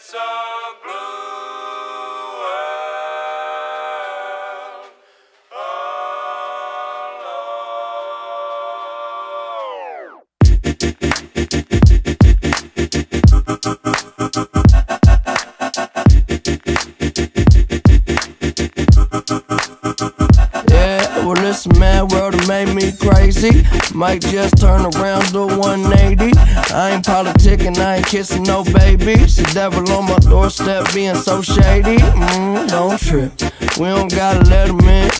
It's a blue world Yeah, well this mad world done made me crazy. Might just turn around to 180. I ain't politicking, I ain't kissing no babies. The devil on my doorstep being so shady. Don't trip, we don't gotta let him in.